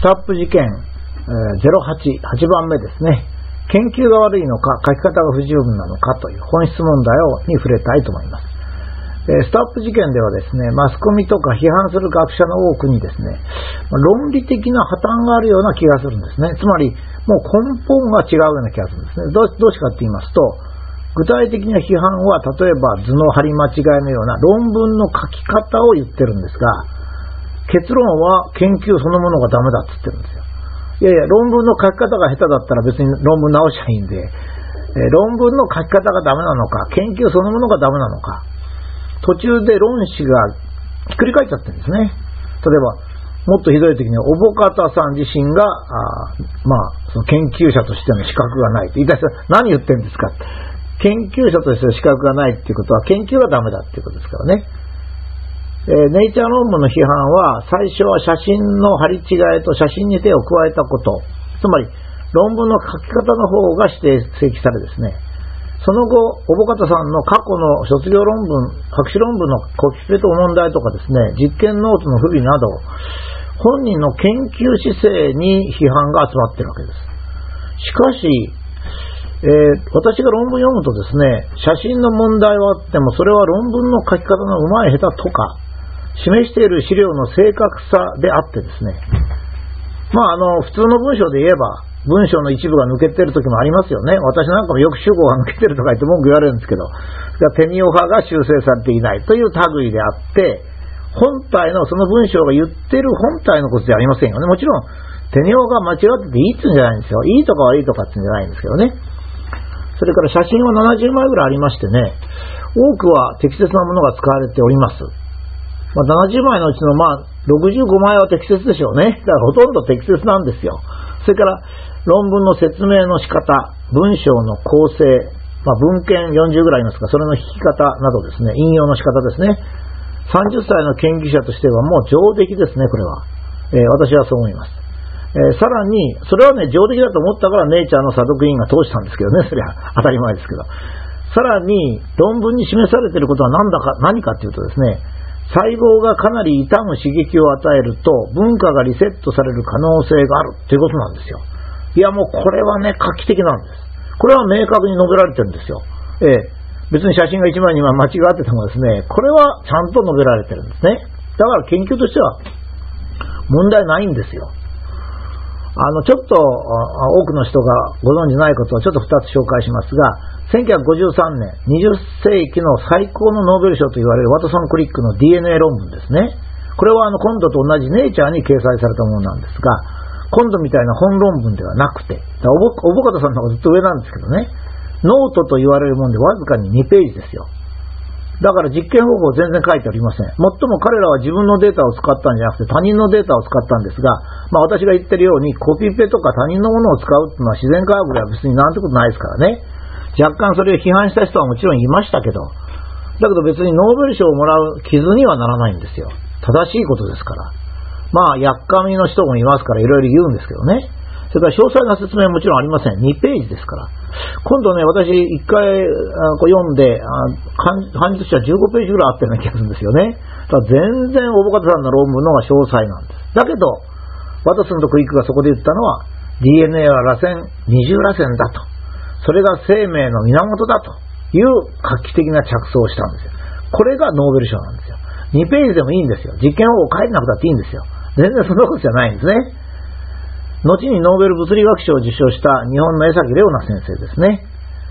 タップ事件、08番目ですね。研究が悪いのか、書き方が不十分なのかという本質問題に触れたいと思います。スタップ事件ではですね、マスコミとか批判する学者の多くにですね、論理的な破綻があるような気がするんですね。つまり、もう根本が違うような気がするんですね。どうしてかって言いますと、具体的な批判は、例えば図の張り間違いのような論文の書き方を言ってるんですが、結論は研究そのものがダメだって言ってるんですよ。いやいや、論文の書き方が下手だったら別に論文直しゃいいんで、論文の書き方がダメなのか、研究そのものがダメなのか、途中で論旨がひっくり返っちゃってるんですね。例えば、もっとひどい時に、おぼかたさん自身が、その研究者としての資格がないって言い出したら、何言ってんですかって。研究者としての資格がないっていうことは、研究がダメだっていうことですからね。ネイチャー論文の批判は、最初は写真の貼り違いと写真に手を加えたこと、つまり論文の書き方の方が指摘されですね、その後、小保方さんの過去の卒業論文、博士論文のコピペと問題とかですね、実験ノートの不備など、本人の研究姿勢に批判が集まっているわけです。しかし、私が論文読むとですね、写真の問題はあっても、それは論文の書き方の上手い下手とか、示している資料の正確さであってですね、普通の文章で言えば、文章の一部が抜けてる時もありますよね。私なんかもよく主語が抜けてるとか言って文句言われるんですけど、テニオ派が修正されていないという類であって、本体のその文章が言ってる本体のことじゃありませんよね。もちろん、テニオが間違ってていいって言うんじゃないんですよ。いいとか悪いとかって言うんじゃないんですけどね。それから写真は70枚ぐらいありましてね、多くは適切なものが使われております。70枚のうちの65枚は適切でしょうね。だからほとんど適切なんですよ。それから論文の説明の仕方、文章の構成、文献40ぐらいありますが、それの引き方などですね、引用の仕方ですね。30歳の研究者としてはもう上出来ですね、これは。私はそう思います。さらに、それはね、上出来だと思ったからネイチャーの査読委員が通したんですけどね、それは当たり前ですけど。さらに、論文に示されていることは何かというとですね、細胞がかなり傷む刺激を与えると文化がリセットされる可能性があるということなんですよ。いやもうこれはね、画期的なんです。これは明確に述べられてるんですよ。別に写真が1枚2枚間違っててもですね、これはちゃんと述べられてるんですね。だから研究としては問題ないんですよ。ちょっと多くの人がご存じないことをちょっと2つ紹介しますが、1953年、20世紀の最高のノーベル賞と言われるワトソン・クリックの DNA 論文ですね。これは今度と同じネイチャーに掲載されたものなんですが、今度みたいな本論文ではなくて、おぼかたさんの方がずっと上なんですけどね、ノートと言われるものでわずかに2ページですよ。だから実験方法全然書いておりません。もっとも彼らは自分のデータを使ったんじゃなくて他人のデータを使ったんですが、私が言ってるようにコピペとか他人のものを使うっていうのは自然科学では別になんてことないですからね。若干それを批判した人はもちろんいましたけど、だけど別にノーベル賞をもらう傷にはならないんですよ。正しいことですから。やっかみの人もいますからいろいろ言うんですけどね。それから詳細な説明はもちろんありません。2ページですから。今度ね、私1回読んで、漢字としては15ページぐらいあったような気がするんですよね。だから全然おぼかたさんの論文の方が詳細なんです。だけど、ワトソンとクリックがそこで言ったのは、DNA は螺旋、二重螺旋だと。それが生命の源だという画期的な着想をしたんですよ。これがノーベル賞なんですよ。2ページでもいいんですよ。実験方法書いてなくたっていいんですよ。全然そんなことじゃないんですね。後にノーベル物理学賞を受賞した日本の江崎レオナ先生ですね。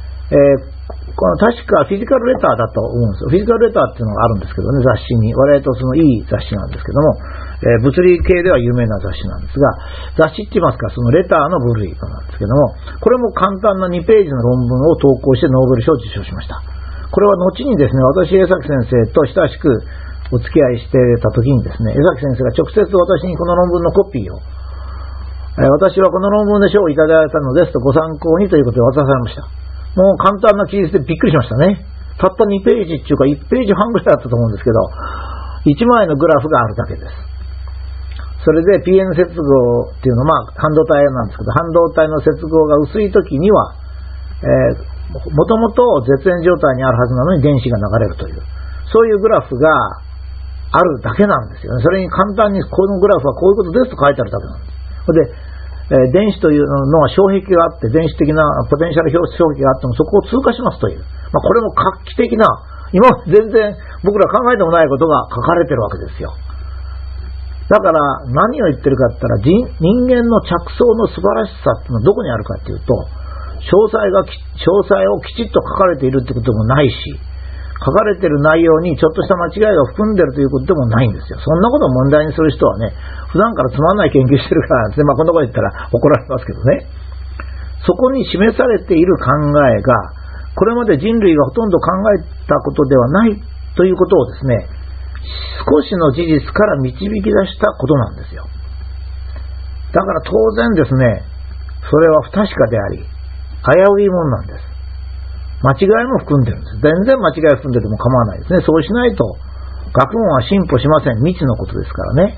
確かフィジカルレターだと思うんですよ。フィジカルレターっていうのがあるんですけどね、雑誌に。割といい雑誌なんですけども、物理系では有名な雑誌なんですが、雑誌って言いますか、そのレターの部類なんですけども、これも簡単な2ページの論文を投稿してノーベル賞を受賞しました。これは後にですね、私、江崎先生と親しくお付き合いしてた時にですね、江崎先生が直接私にこの論文のコピーを、私はこの論文で賞をいただいたのですとご参考にということで渡されました。もう簡単な記述でびっくりしましたね。たった2ページっていうか1ページ半ぐらいだったと思うんですけど、1枚のグラフがあるだけです。それで PN 接合っていうのは、半導体なんですけど、半導体の接合が薄い時には、もともと絶縁状態にあるはずなのに電子が流れるという、そういうグラフがあるだけなんですよね。それに簡単にこのグラフはこういうことですと書いてあるだけなんです。 で、電子というのは障壁があって、電子的なポテンシャル障壁があってもそこを通過しますという、これも画期的な、今全然僕ら考えてもないことが書かれてるわけですよ。だから何を言ってるかって言ったら、人間の着想の素晴らしさっていうのはどこにあるかっていうと、詳細をきちっと書かれているってこともないし、書かれている内容にちょっとした間違いが含んでるということでもないんですよ。そんなことを問題にする人はね、普段からつまんない研究してるからなんて、こんなこと言ったら怒られますけどね。そこに示されている考えが、これまで人類がほとんど考えたことではないということをですね、少しの事実から導き出したことなんですよ。だから当然ですね、それは不確かであり、危ういものなんです。間違いも含んでるんです。全然間違い含んでても構わないですね。そうしないと学問は進歩しません。未知のことですからね。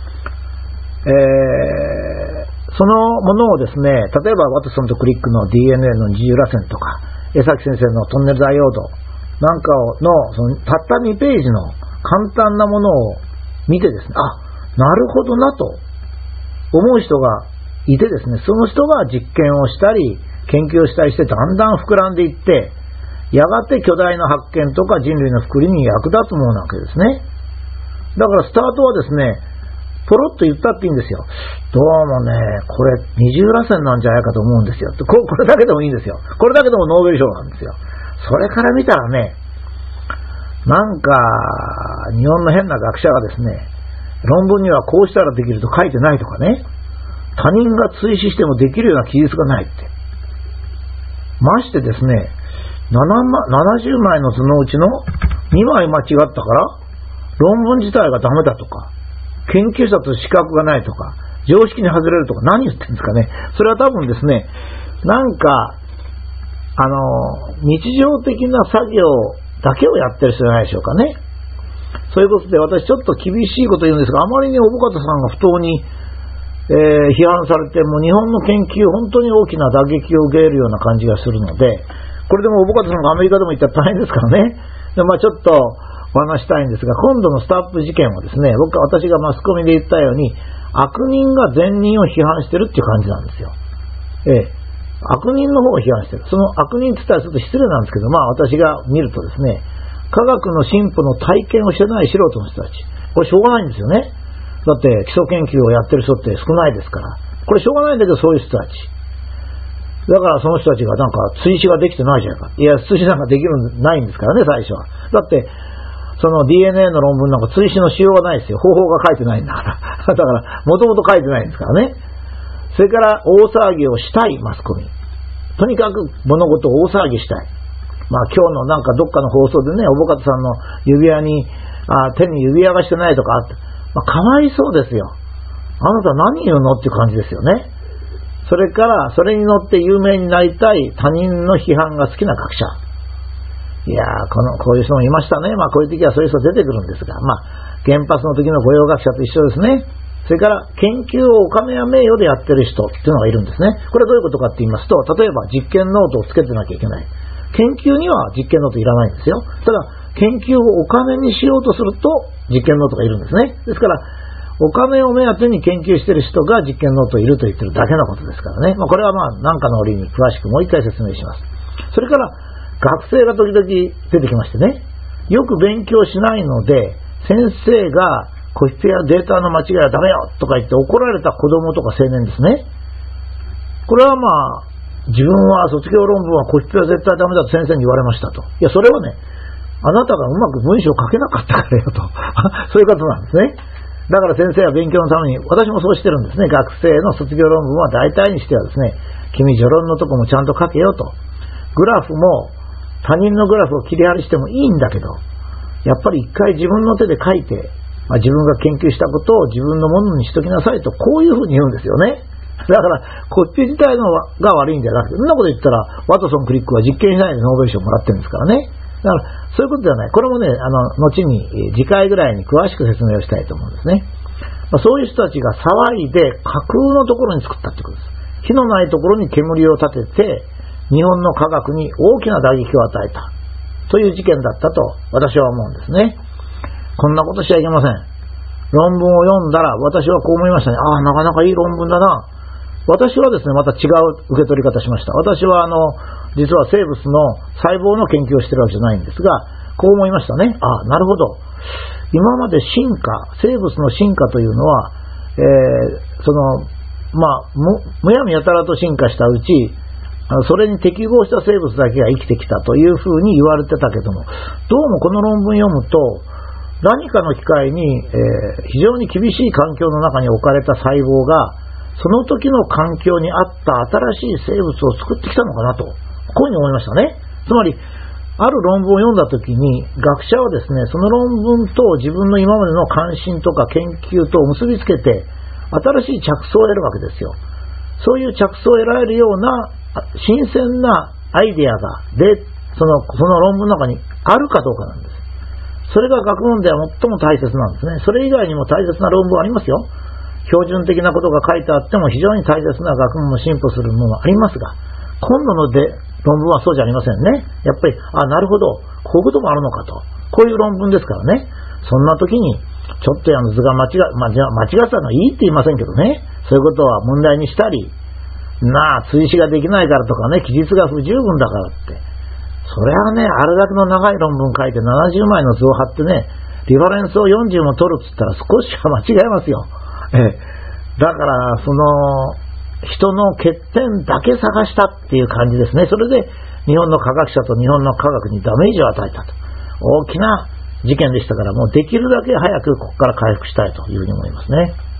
そのものをですね、例えばワトソンとクリックの DNA の二重らせんとか、江崎先生のトンネルダイオードなんかの、そのたった2ページの簡単なものを見てですね、なるほどなと思う人がいてですね、その人が実験をしたり研究をしたりしてだんだん膨らんでいって、やがて巨大な発見とか人類の福利に役立つものなわけですね。だからスタートはですね、ポロッと言ったっていいんですよ。どうもね、これ二重らせんなんじゃないかと思うんですよ。これだけでもいいんですよ。これだけでもノーベル賞なんですよ。それから見たらね、なんか日本の変な学者がですね、論文にはこうしたらできると書いてないとかね、他人が追試してもできるような記述がないって。ましてですね、70枚の図のうちの2枚間違ったから論文自体がダメだとか、研究者と資格がないとか、常識に外れるとか、何言ってるんですかね。それは多分ですね、なんか日常的な作業だけをやってる人じゃないでしょうかね。そういうことで、私ちょっと厳しいこと言うんですが、あまりに小保方さんが不当に、批判されて、もう日本の研究本当に大きな打撃を受けるような感じがするので、これでも小保方さんがアメリカでも行ったら大変ですからね。で、ちょっとお話したいんですが、今度のスタッフ事件はですね、私がマスコミで言ったように、悪人が善人を批判してるっていう感じなんですよ。悪人の方を批判してる。その悪人って言ったらちょっと失礼なんですけど、私が見るとですね、科学の進歩の体験をしてない素人の人たち、これしょうがないんですよね。だって基礎研究をやってる人って少ないですから、これしょうがないんだけど、そういう人たちだから、その人たちがなんか追試ができてないじゃないか。いや、追試なんかできるないんですからね、最初は。だってその DNA の論文なんか追試のしようがないですよ。方法が書いてないんだからだからもともと書いてないんですからね。それから大騒ぎをしたいマスコミ、とにかく物事を大騒ぎしたい。今日のなんかどっかの放送でね、小保方さんの指輪に手に指輪がしてないとかあって、かわいそうですよ。あなた何言うのっていう感じですよね。それからそれに乗って有名になりたい他人の批判が好きな学者、いやこういう人もいましたね。こういう時はそういう人出てくるんですが、原発の時の御用学者と一緒ですね。それから研究をお金や名誉でやってる人っていうのがいるんですね。これはどういうことかって言いますと、例えば実験ノートをつけてなきゃいけない。研究には実験ノートいらないんですよ。ただ研究をお金にしようとすると実験ノートがいるんですね。ですからお金を目当てに研究している人が実験ノートいると言ってるだけのことですからね。これは何かの折に詳しくもう一回説明します。それから学生が時々出てきましてね、よく勉強しないので先生がコピペやデータの間違いはダメよとか言って怒られた子供とか青年ですね。これは自分は卒業論文はコピペは絶対ダメだと先生に言われましたと。いや、それはね、あなたがうまく文章を書けなかったからよとそういうことなんですね。だから先生は勉強のために、私もそうしてるんですね。学生の卒業論文は大体にしてはですね、君序論のとこもちゃんと書けよと。グラフも他人のグラフを切り貼りしてもいいんだけど、やっぱり一回自分の手で書いて、自分が研究したことを自分のものにしときなさいと、こういうふうに言うんですよね。だからコピペ自体が悪いんじゃなくて、そんなこと言ったらワトソン・クリックは実験しないでノーベル賞もらってるんですからね。だからそういうことではない。これもね、後に次回ぐらいに詳しく説明をしたいと思うんですね。そういう人たちが騒いで架空のところに作ったってことです。火のないところに煙を立てて日本の科学に大きな打撃を与えたという事件だったと私は思うんですね。こんなことしちゃいけません。 論文を読んだら、私はこう思いましたね。ああ、なかなかいい論文だな。私はですね、また違う受け取り方しました。私は実は生物の細胞の研究をしてるわけじゃないんですが、こう思いましたね。ああ、なるほど。今まで生物の進化というのは、むやみやたらと進化したうち、それに適合した生物だけが生きてきたというふうに言われてたけども、どうもこの論文読むと、何かの機会に、非常に厳しい環境の中に置かれた細胞が、その時の環境に合った新しい生物を作ってきたのかなと、こういうふうに思いましたね。つまり、ある論文を読んだ時に、学者はですね、その論文と自分の今までの関心とか研究と結びつけて、新しい着想を得るわけですよ。そういう着想を得られるような新鮮なアイデアがその論文の中にあるかどうかなんです。それが学問では最も大切なんですね。それ以外にも大切な論文ありますよ。標準的なことが書いてあっても非常に大切な学問も進歩するものもありますが、今度の論文はそうじゃありませんね。やっぱり、なるほど、こういうこともあるのかと。こういう論文ですからね。そんな時に、ちょっと図が間違ったのはいいって言いませんけどね。そういうことは問題にしたり、追試ができないからとかね、記述が不十分だからって。それはね、あれだけの長い論文書いて70枚の図を貼ってね、リファレンスを40も取るって言ったら少しは間違えますよ。だから、人の欠点だけ探したっていう感じですね。それで日本の科学者と日本の科学にダメージを与えたと。大きな事件でしたから、もうできるだけ早くここから回復したいというふうに思いますね。